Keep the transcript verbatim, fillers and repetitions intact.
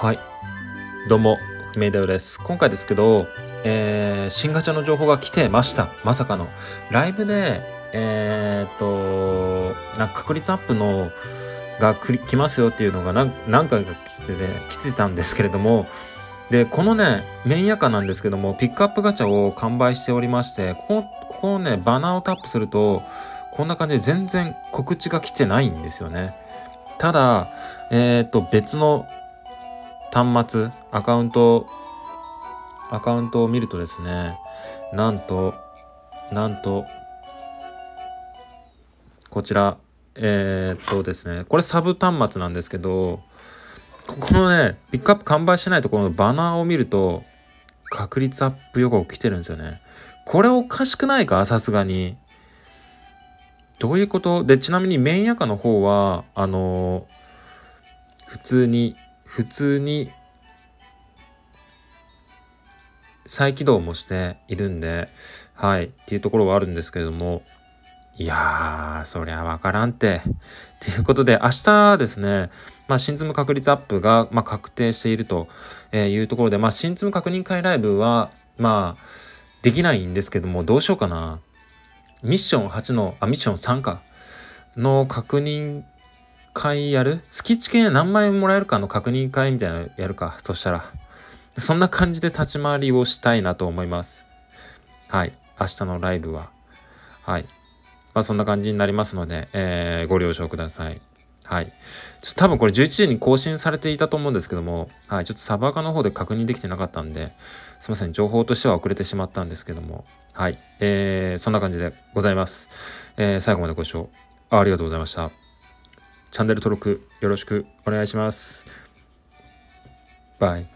はい、どうも、メイデオです。今回ですけど、えー、新ガチャの情報が来てました。まさかの。ライブで、えーっと、なんか確率アップのがくり来ますよっていうのが何何回か来てて、来てたんですけれども、で、このね、麺屋価なんですけども、ピックアップガチャを完売しておりまして、ここ、ここをね、バナーをタップすると、こんな感じで全然告知が来てないんですよね。ただ、えーっと、別の端末、アカウント、アカウントを見るとですね、なんと、なんと、こちら、えー、っとですね、これサブ端末なんですけど、ここのね、ピックアップ完売してないところのバナーを見ると、確率アップ予告来てるんですよね。これおかしくないか、さすがに。どういうことで、ちなみにメインアカの方は、あのー普通に、普通に再起動もしているんで、はい、っていうところはあるんですけれども、いやー、そりゃわからんって。ということで、明日ですね、まあ、新積む確率アップが、まあ、確定しているというところで、まあ、新積む確認会ライブは、まあ、できないんですけども、どうしようかな。ミッションはちの、あ、ミッションさんか、の確認会やるスキッチ系何枚もらえるかの確認会みたいなのやるか。そしたら。そんな感じで立ち回りをしたいなと思います。はい。明日のライブは。はい。まあそんな感じになりますので、えー、ご了承ください。はい。ちょ多分これじゅういちじに更新されていたと思うんですけども、はい。ちょっとサバーカの方で確認できてなかったんで、すいません。情報としては遅れてしまったんですけども、はい。えー、そんな感じでございます。えー、最後までご視聴ありがとうございました。チャンネル登録よろしくお願いします。バイ。